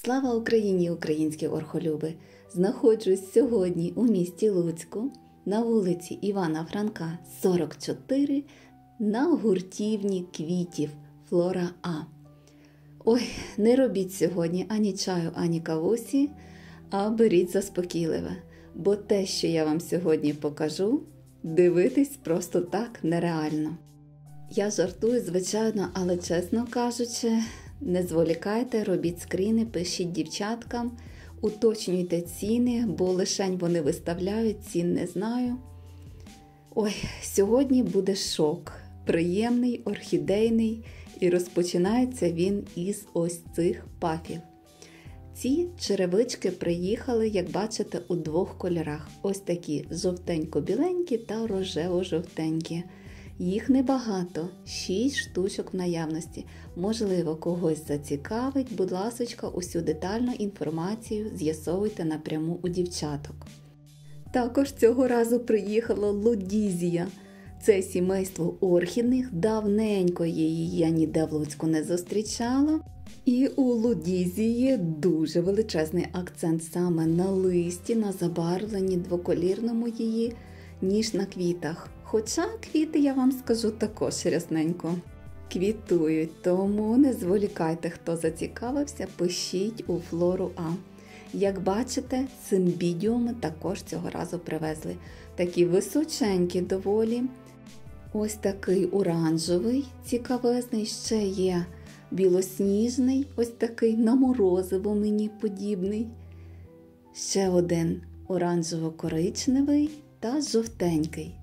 Слава Україні, українські орхолюби! Знаходжусь сьогодні у місті Луцьку на вулиці Івана Франка, 44, на гуртівні квітів Флора А. Ой, не робіть сьогодні ані чаю, ані кавусі, а беріть заспокійливе, бо те, що я вам сьогодні покажу, дивитись просто так нереально. Я жартую, звичайно, але чесно кажучи, не зволікайте, робіть скріни, пишіть дівчаткам, уточнюйте ціни, бо лишень вони виставляють, цін не знаю. Ой, сьогодні буде шок, приємний, орхідейний, і розпочинається він із ось цих пафів. Ці черевички приїхали, як бачите, у двох кольорах. Ось такі жовтенько-біленькі та рожево-жовтенькі. Їх небагато, 6 штучок в наявності. Можливо, когось зацікавить, будь ласочка, усю детальну інформацію з'ясовуйте напряму у дівчаток. Також цього разу приїхала лудізія. Це сімейство орхідних, давненько її я ніде в Луцьку не зустрічала. І у лудізії дуже величезний акцент саме на листі, на забарвленні двоколірному її, ніж на квітах. Хоча квіти, я вам скажу, також рясненько квітують, тому не зволікайте, хто зацікавився, пишіть у Флору А. Як бачите, цимбідіуми також цього разу привезли. Такі височенькі доволі. Ось такий оранжевий, цікавезний, ще є білосніжний, ось такий на морозиво мені подібний. Ще один оранжево-коричневий та жовтенький.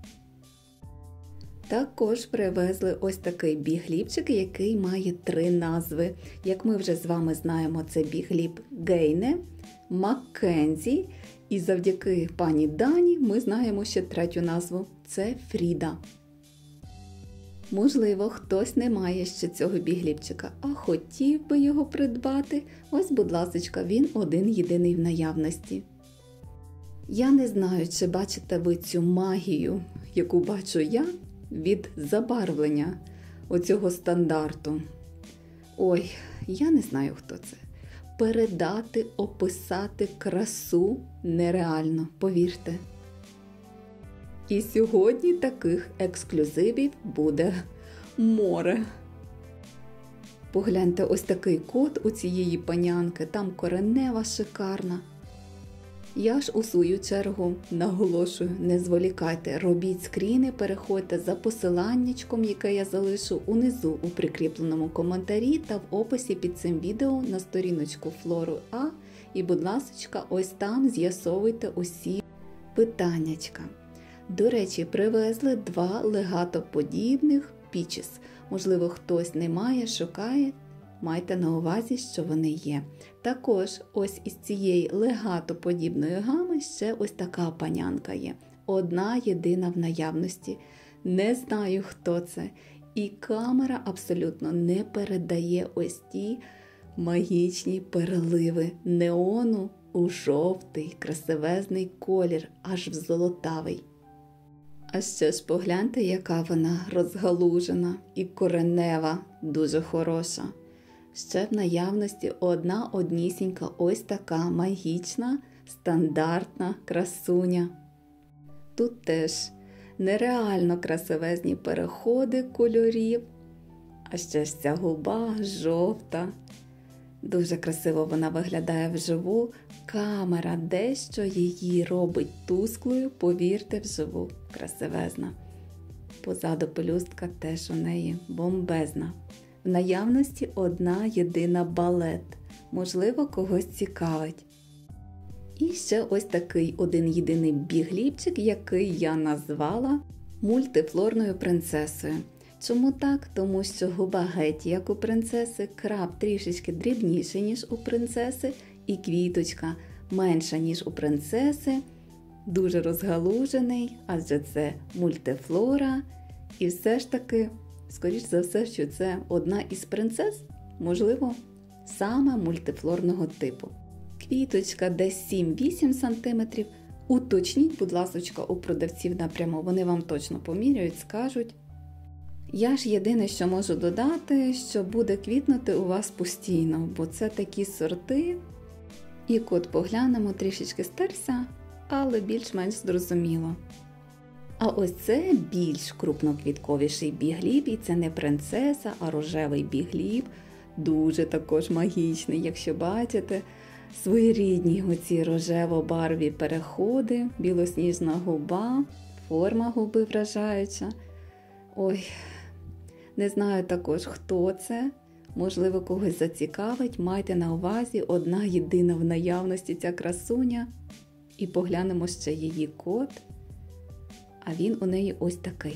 Також привезли ось такий бігліпчик, який має 3 назви. Як ми вже з вами знаємо, це бігліп Гейне, Маккензі, і завдяки пані Дані ми знаємо ще 3-ю назву – це Фріда. Можливо, хтось не має ще цього бігліпчика, а хотів би його придбати. Ось, будь ласочка, він один-єдиний в наявності. Я не знаю, чи бачите ви цю магію, яку бачу я, від забарвлення оцього стандарту. Ой, я не знаю, хто це. Передати, описати красу нереально, повірте. І сьогодні таких ексклюзивів буде море. Погляньте, ось такий кот у цієї панянки, там коренева шикарна. Я ж у свою чергу наголошую, не зволікайте, робіть скріни, переходьте за посиланнячком, яке я залишу унизу у прикріпленому коментарі та в описі під цим відео на сторіночку Флору А. І, будь ласочка, ось там з'ясовуйте усі питаннячка. До речі, привезли 2 легатоподібних пічес. Можливо, хтось не має, шукає. Майте на увазі, що вони є. Також ось із цієї легатоподібної гами ще ось така панянка є. Одна єдина в наявності. Не знаю, хто це. І камера абсолютно не передає ось ті магічні переливи неону у жовтий, красивезний колір, аж в золотавий. А ще ж погляньте, яка вона розгалужена і коренева, дуже хороша. Ще в наявності однісінька ось така магічна, стандартна красуня. Тут теж нереально красивезні переходи кольорів, а ще ж ця губа жовта. Дуже красиво вона виглядає вживу. Камера дещо її робить тусклою, повірте, вживу. Красивезна. Позаду пелюстка теж у неї бомбезна. В наявності одна єдина балет. Можливо, когось цікавить. І ще ось такий один-єдиний бігліпчик, який я назвала мультифлорною принцесою. Чому так? Тому що губа геть як у принцеси, краб трішечки дрібніший, ніж у принцеси, і квіточка менша, ніж у принцеси, дуже розгалужений, адже це мультифлора. І все ж таки, скоріш за все, що це одна із принцес, можливо, саме мультифлорного типу. Квіточка десь 7-8 см. Уточніть, будь ласочка, у продавців напряму, вони вам точно поміряють, скажуть. Я ж єдине, що можу додати, що буде квітнути у вас постійно, бо це такі сорти. І кут поглянемо, трішечки стерся, але більш-менш зрозуміло. А ось це більш крупноквітковіший бігліб, і це не принцеса, а рожевий бігліб. Дуже також магічний, якщо бачите. Своєрідні оці рожево-барві переходи, білосніжна губа, форма губи вражаюча. Ой, не знаю також, хто це. Можливо, когось зацікавить. Майте на увазі, одна єдина в наявності ця красуня. І поглянемо ще її код. А він у неї ось такий.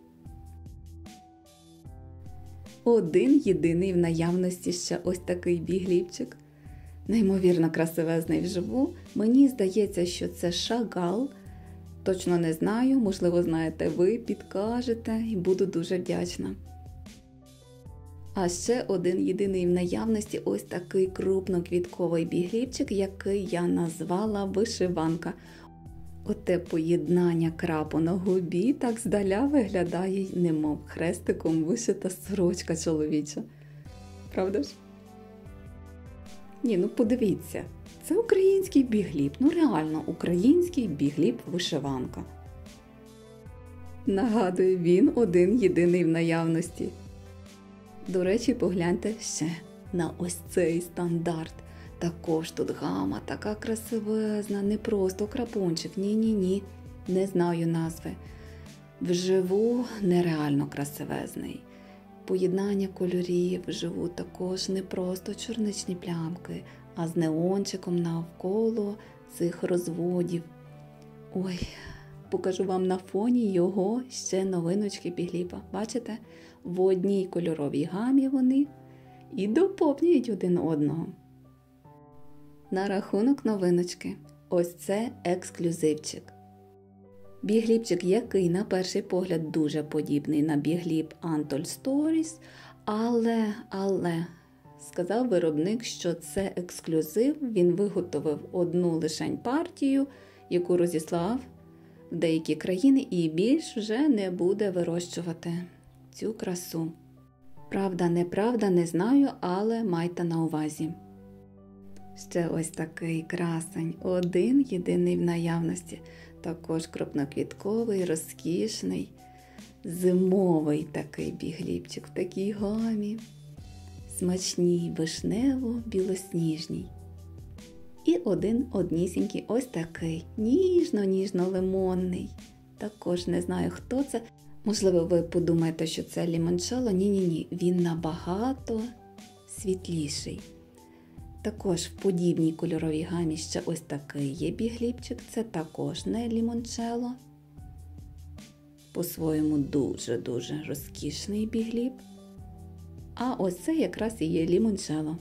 Один єдиний в наявності ще ось такий біглібчик. Неймовірно красивезний вживу. Мені здається, що це шагал. Точно не знаю, можливо, знаєте ви, підкажете і буду дуже вдячна. А ще один єдиний в наявності ось такий крупноквітковий біглібчик, який я назвала вишиванка. Оте поєднання крапу на губі так здаля виглядає, немов хрестиком вишита сорочка чоловіча. Правда ж? Ні, ну подивіться, це український бігліб, ну реально український бігліб-вишиванка. Нагадую, він один єдиний в наявності. До речі, погляньте ще на ось цей стандарт. Також тут гама така красивезна, не просто крапунчик, ні-ні-ні, не знаю назви. Вживу нереально красивезний. Поєднання кольорів вживу також не просто чорничні плямки, а з неончиком навколо цих розводів. Ой, покажу вам на фоні його ще новиночки бігліба. Бачите? В одній кольоровій гамі вони і доповнюють один одного. На рахунок новиночки. Ось це ексклюзивчик. Біглібчик, який на перший погляд дуже подібний на бігліб Untold Stories, але, сказав виробник, що це ексклюзив, він виготовив одну лишень партію, яку розіслав в деякі країни і більш вже не буде вирощувати цю красу. Правда, неправда, не знаю, але майте на увазі. Ще ось такий красень, один єдиний в наявності. Також крупноквітковий, розкішний, зимовий такий біглібчик в такій гамі. Смачній, вишнево-білосніжній. І один однісінький ось такий, ніжно-ніжно-лимонний. Також не знаю, хто це. Можливо, ви подумаєте, що це лімончелло. Ні-ні-ні, він набагато світліший. Також в подібній кольоровій гамі ще ось такий є біглібчик. Це також не лімончелло. По-своєму дуже-дуже розкішний бігліб. А ось це якраз і є лімончелло.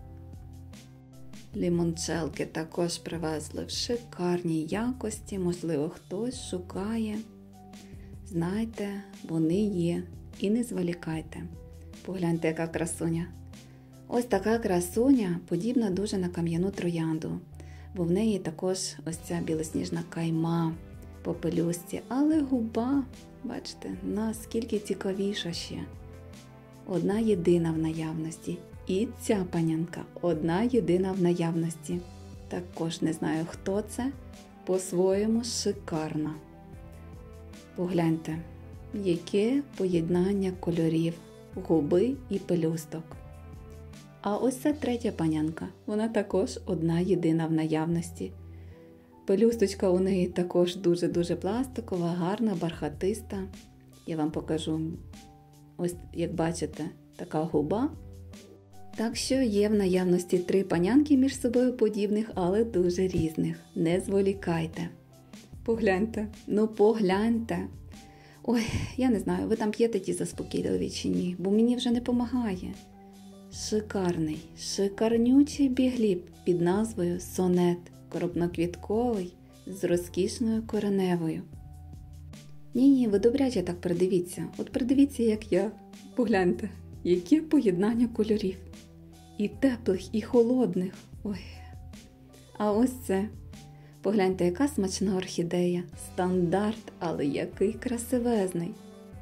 Лімончелки також привезли в шикарній якості. Можливо, хтось шукає. Знайте, вони є. І не зволікайте. Погляньте, яка красуня. Ось така красуня подібна дуже на кам'яну троянду, бо в неї також ось ця білосніжна кайма по пелюстці, але губа, бачите, наскільки цікавіша ще. Одна єдина в наявності. І ця панянка одна єдина в наявності. Також не знаю, хто це, по-своєму шикарна. Погляньте, яке поєднання кольорів губи і пелюсток. А ось це третя панянка, вона також одна єдина в наявності. Пелюсточка у неї також дуже-дуже пластикова, гарна, бархатиста. Я вам покажу, ось як бачите, така губа. Так що є в наявності три панянки між собою подібних, але дуже різних. Не зволікайте. Погляньте, ну погляньте. Ой, я не знаю, ви там п'єте ті заспокійливі чи ні, бо мені вже не помагає. Шикарний, шикарнючий бігліб під назвою Сонет, крупноквітковий, з розкішною кореневою. Ні, ви добряче так придивіться. От придивіться, як я. Погляньте, яке поєднання кольорів. І теплих, і холодних. Ой. А ось це. Погляньте, яка смачна орхідея. Стандарт, але який красивезний.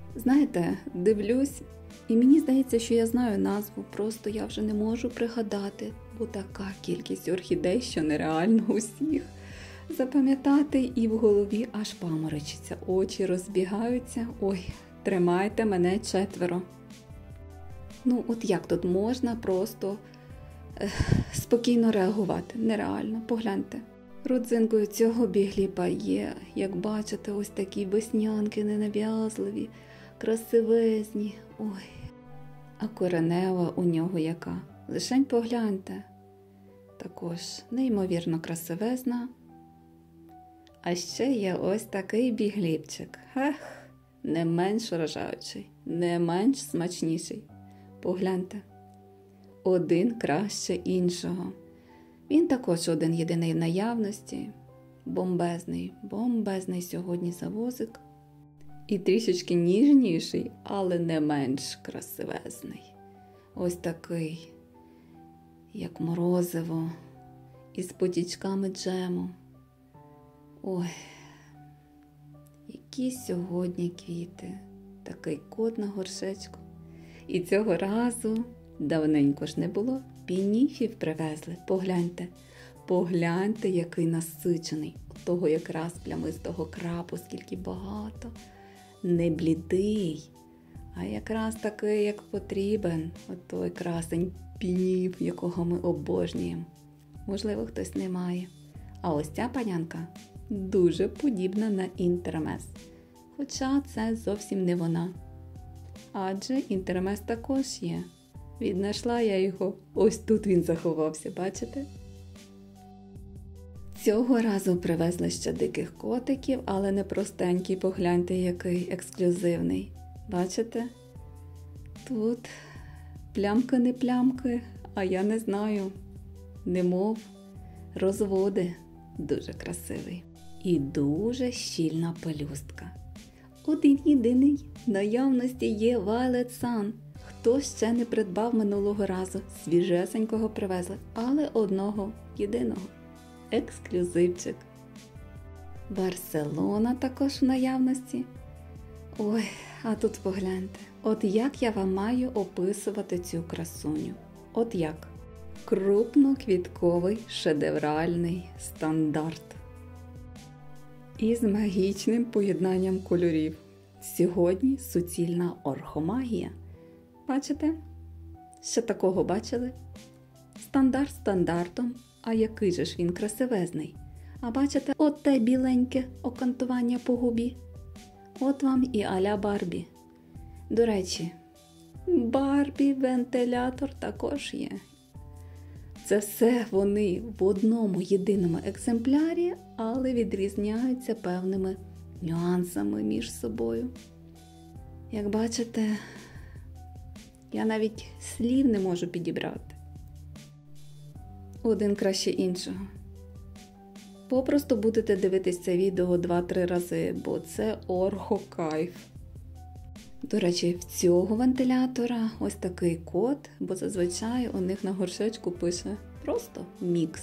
Знаєте, дивлюсь, і мені здається, що я знаю назву, просто я вже не можу пригадати, бо така кількість орхідей, що нереально усіх запам'ятати, і в голові аж паморочиться, очі розбігаються. Ой, тримайте мене 4. Ну, от як тут можна просто спокійно реагувати? Нереально, погляньте. Родзинкою цього бігліпа є, як бачите, ось такі веснянки ненав'язливі, красивезні. Ой, а коренева у нього яка? Лишень погляньте. Також неймовірно красивезна. А ще є ось такий бігліпчик. Не менш вражаючий, не менш смачніший. Погляньте. Один краще іншого. Він також один єдиний в наявності. Бомбезний сьогодні завозик. І трішечки ніжніший, але не менш красивезний. Ось такий, як морозиво, із потічками джему. Ой, які сьогодні квіти. Такий кот на горшечку. І цього разу, давненько ж не було, пініфів привезли. Погляньте, який насичений. Того якраз плямистого крапу, скільки багато. Не блідий, а якраз такий, як потрібен. Отой красень пінів, якого ми обожнюємо. Можливо, хтось не має. А ось ця панянка дуже подібна на інтермес. Хоча це зовсім не вона. Адже інтермес також є. Віднайшла я його. Ось тут він заховався, бачите? Цього разу привезли ще диких котиків, але не простенький, погляньте, який ексклюзивний. Бачите? Тут плямки не плямки, а я не знаю, немов розводи. Дуже красивий. І дуже щільна пелюстка. Один єдиний в наявності є Violet Sun. Хто ще не придбав минулого разу, свіжесенького привезли, але одного єдиного. Ексклюзивчик. Барселона також в наявності. Ой, а тут погляньте. От як я вам маю описувати цю красуню? От як? Крупноквітковий шедевральний стандарт. Із магічним поєднанням кольорів. Сьогодні суцільна орхомагія. Бачите? Ще такого бачили? Стандарт стандартом, а який же ж він красивезний. А бачите, от те біленьке окантування по губі. От вам і а-ля Барбі. До речі, Барбі-вентилятор також є. Це все вони в одному єдиному екземплярі, але відрізняються певними нюансами між собою. Як бачите, я навіть слів не можу підібрати. Один краще іншого. Попросту будете дивитись це відео 2-3 рази, бо це орхокайф. До речі, в цього вентилятора ось такий код, бо зазвичай у них на горшечку пише просто мікс.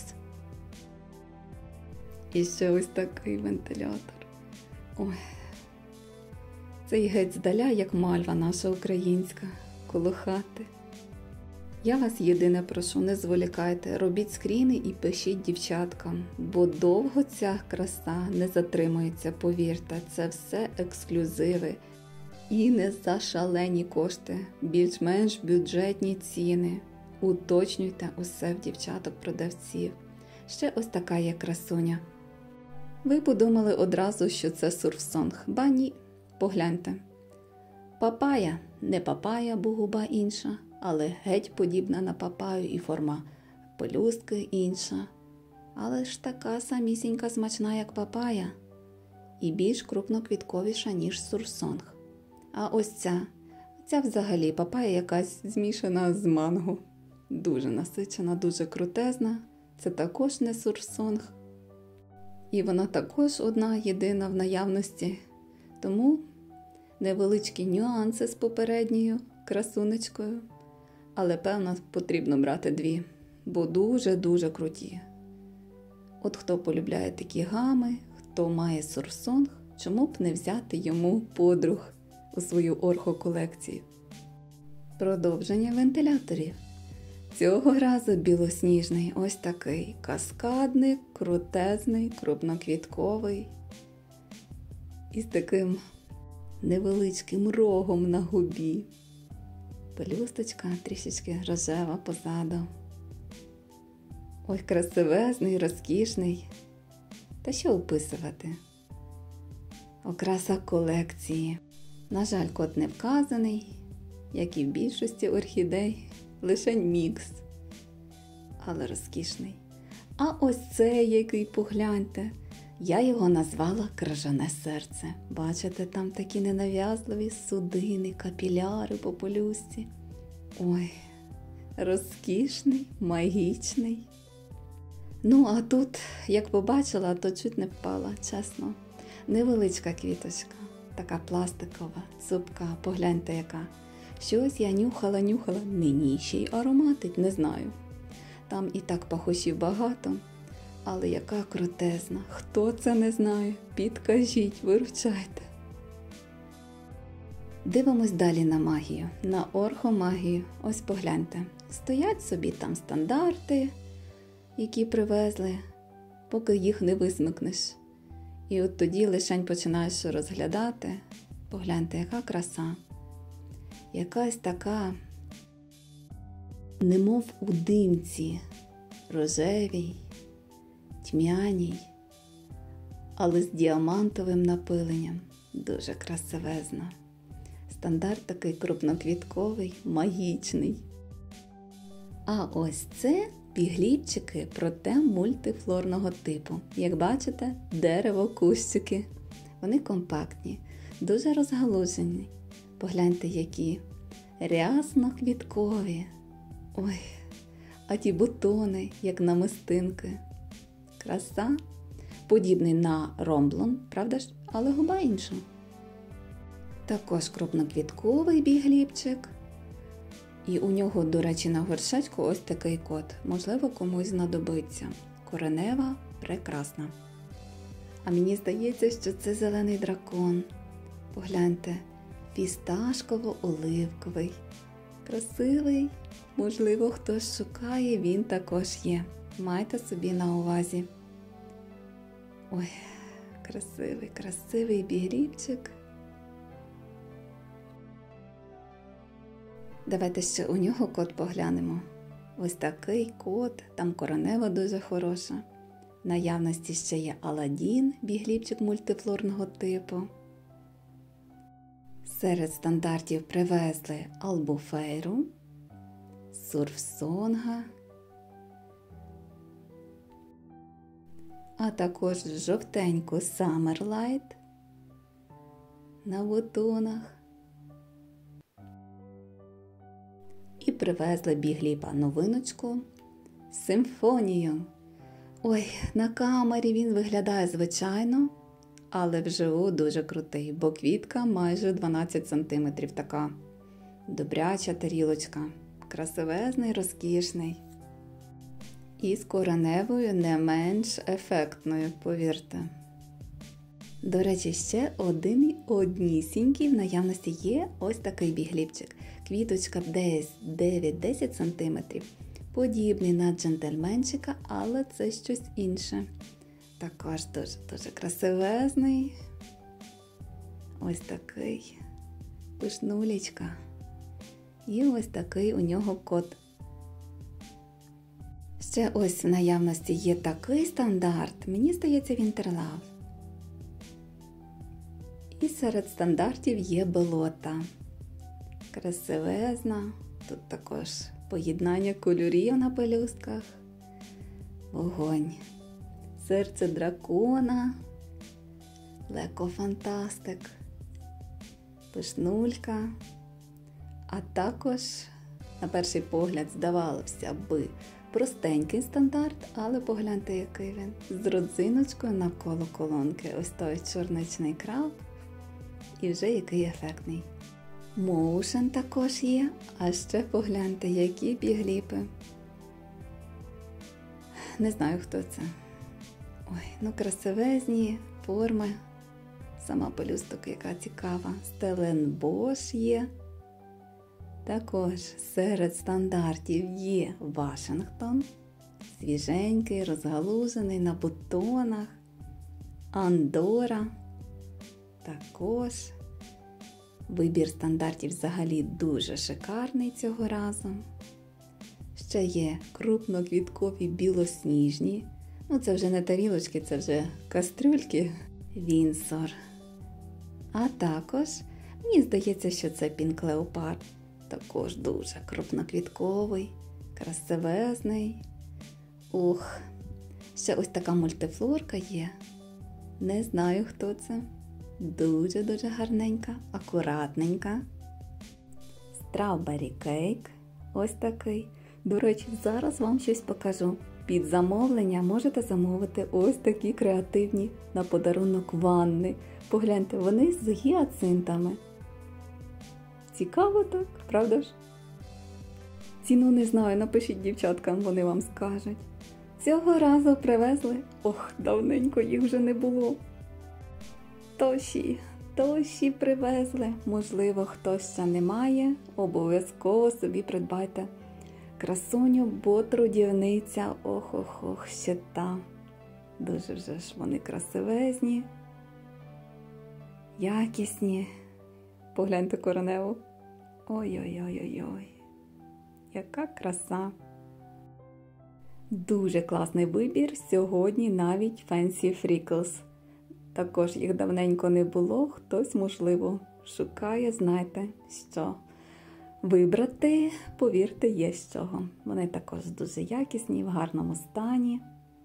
І ще ось такий вентилятор. Ой. Цей геть здаля, як мальва наша українська, коло хати. Я вас єдине прошу, не зволікайте, робіть скріни і пишіть дівчаткам, бо довго ця краса не затримується, повірте, це все ексклюзиви. І не за шалені кошти, більш-менш бюджетні ціни. Уточнюйте усе в дівчаток-продавців. Ще ось така є красуня. Ви подумали одразу, що це сурфсонг. Ба ні, погляньте. Папая, не папая, бо губа інша, але геть подібна на папаю і форма пелюстки інша. Але ж така самісінька смачна, як папая. І більш крупноквітковіша, ніж сурфсонг. А ось ця взагалі папая якась змішана з манго. Дуже насичена, дуже крутезна. Це також не сурфсонг. І вона також одна єдина в наявності. Тому невеличкі нюанси з попередньою красунечкою. Але, певно, потрібно брати 2, бо дуже-дуже круті. От хто полюбляє такі гами, хто має сурфсонг, чому б не взяти йому подруг? у свою орхоколекцію. Продовження вентиляторів. Цього разу білосніжний, ось такий каскадний, крутезний, крупноквітковий. І з таким невеличким рогом на губі. Пелюсточка трішечки рожева позаду. Ой, красивезний, розкішний. Та що описувати? Окраса колекції. На жаль, код не вказаний, як і в більшості орхідей, лише мікс. Але розкішний. А ось цей, який, погляньте, я його назвала крижане серце. Бачите, там такі ненав'язливі судини, капіляри по пелюстці. Ой, розкішний, магічний. Ну, а тут, як побачила, то чуть не впала, чесно. Невеличка квіточка, така пластикова, цупка, погляньте яка. Щось я нюхала, мені ще й ароматить, не знаю. Там і так пахощів багато, але яка крутезна. Хто це не знає, підкажіть, виручайте. Дивимось далі на магію, на орхомагію. Ось погляньте, стоять собі там стандарти, які привезли, поки їх не висмикнеш. І от тоді лишень починаєш розглядати. Погляньте, яка краса. Якась така, немов у димці, рожевій, тьмяній, але з діамантовим напиленням. Дуже красивезна. Стандарт такий крупноквітковий, магічний. А ось це бігліпчики, проте мультифлорного типу. Як бачите, дерево-кущики. Вони компактні, дуже розгалужені. Погляньте, які рясно-квіткові. Ой, а ті бутони, як намистинки. Краса. Подібний на ромблон, правда ж? Але губа інша. Також крупноквітковий бігліпчик. І у нього, до речі, на горшечку ось такий код. Можливо, комусь знадобиться. Коренева прекрасна. А мені здається, що це зелений дракон. Погляньте, фісташково-оливковий. Красивий. Можливо, хтось шукає, він також є. Майте собі на увазі. Ой, красивий, красивий бігліпчик. Давайте ще у нього код поглянемо. Ось такий код, там коренева дуже хороша. В наявності ще є Аладдін, бігліпчик мультифлорного типу. Серед стандартів привезли Албуфейру, Сурфсонга, а також жовтеньку Саммерлайт на бутонах. І привезли бігліпа новиночку Симфонію. Ой, на камері він виглядає звичайно, але вживу дуже крутий, бо квітка майже 12 см така. Добряча тарілочка, красивезний, розкішний. І з кореневою не менш ефектною, повірте. До речі, ще однісінький в наявності є ось такий бігліпчик. Квіточка десь 9-10 см. Подібний на джентльменчика, але це щось інше. Також дуже красивезний. Ось такий. Пишнулечка. І ось такий у нього код. Ще ось в наявності є такий стандарт. Мені здається, Вінтерлав. І серед стандартів є болота. Красивезна. Тут також поєднання кольорів на пелюстках. Вогонь. Серце дракона. Лекофантастик. Пишнулька. А також, на перший погляд, здавалося би, простенький стандарт, але погляньте, який він. З родзиночкою навколо колонки. Ось той чорничний краб. І вже який ефектний. Моушен також є, а ще погляньте, які бігліпи. Не знаю, хто це. Ой, ну красивезні форми, Сама пелюсток яка цікава. Стеленбош є. Також серед стандартів є Вашингтон. Свіженький, розгалужений на бутонах. Андора. Також вибір стандартів взагалі дуже шикарний цього разу. Ще є крупноквіткові білосніжні. Це вже не тарілочки, це вже кастрюльки. Вінсор. А також, мені здається, що це Пінк Леопард. Також дуже крупноквітковий, красивезний. Ще ось така мультифлорка є. Не знаю, хто це. Дуже-дуже гарненька, акуратненька. Strawberry Cake. Ось такий. До речі, зараз вам щось покажу. Під замовлення можете замовити ось такі креативні на подарунок ванни. Погляньте, вони з гіацинтами. Цікаво так, правда ж? Ціну не знаю, напишіть дівчаткам, вони вам скажуть. Цього разу привезли, давненько їх вже не було. Тоші привезли. Можливо, хтось ще не має, обов'язково собі придбайте. Красуню, бо трудівниця, ще та. Дуже вже ж вони красивезні, якісні. Погляньте кореневу. Ой-ой-ой-ой-ой. Яка краса. Дуже класний вибір. Сьогодні навіть Fancy Freckles. Також їх давненько не було. Хтось, можливо, шукає, знаєте, що вибрати, повірте, є з чого. Вони також дуже якісні, в гарному стані.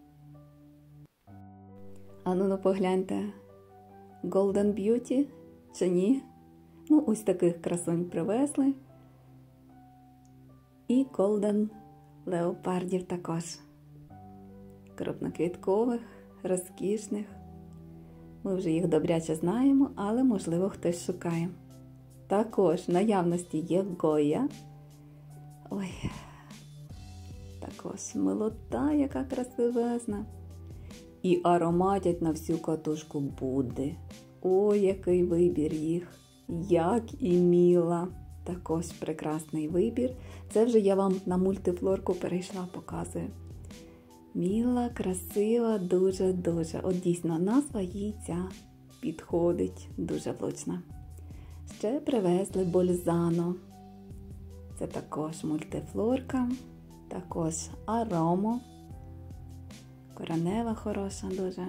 Ну погляньте, Golden Beauty чи ні? Ось таких красунь привезли. І Golden Leopardів також. Крупноквіткових, розкішних. Ми вже їх добряче знаємо, але, можливо, хтось шукає. Також в наявності є Goya. Також милота, яка красивезна. І ароматять на всю катушку Будди. Який вибір їх. Як і Міла. Також прекрасний вибір. Це вже я вам на мультифлорку перейшла, показую. Міла, красива, дуже-дуже. Дійсно, назва їй ця підходить. Дуже влучна. Ще привезли Бользано. Це також мультифлорка. Також Аромо. Коренева хороша дуже.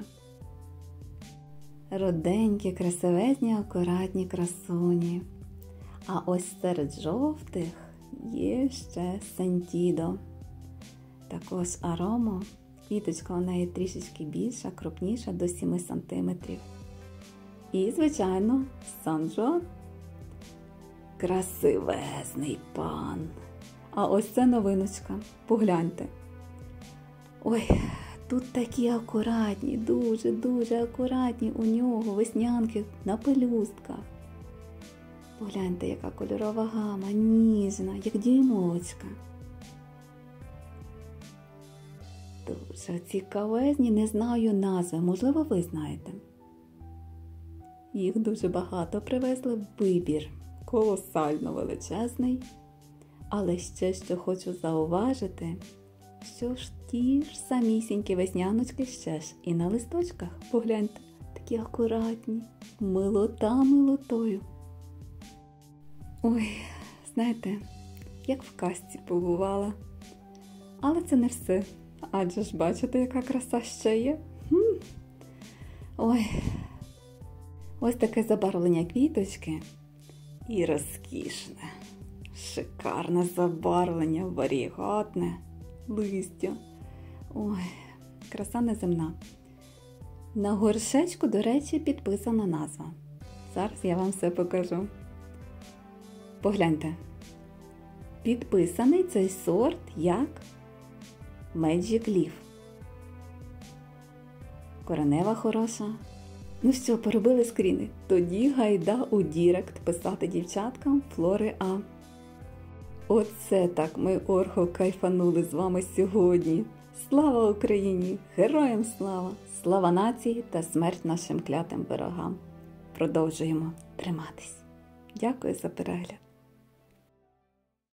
Роденькі, красивезні, акуратні красуні. А ось серед жовтих є ще Сентідо. Також Аромо. Квіточка у неї трішечки більша, крупніша, до 7 см. І, звичайно, Сан-Жуан. Красивезний пан. А ось це новиночка. Погляньте. Тут такі акуратні, дуже-дуже акуратні у нього веснянки на пелюстках. Погляньте, яка кольорова гама, ніжна, як дюймовочка. Дуже цікавезні, не знаю назви, можливо, ви знаєте. Їх дуже багато привезли, вибір колосально величезний. Але ще що хочу зауважити, що ж ті ж самісінькі весняночки ще ж і на листочках. Погляньте, такі акуратні, милота милотою. Знаєте, як в казці побувала. Але це не все. Адже ж бачите, яка краса ще є? Ось таке забарвлення квіточки. І розкішне, шикарне забарвлення, варігатне листя. Краса неземна. На горшечку, до речі, підписана назва. Зараз я вам все покажу. Погляньте. Підписаний цей сорт як Magic Leaf. Коренева хороша. Все, поробили скріни. Тоді гайда у Дірект писати дівчаткам Флори А. Оце так ми кайфанули з вами сьогодні. Слава Україні! Героям слава! Слава нації та смерть нашим клятим ворогам! продовжуємо триматись. Дякую за перегляд.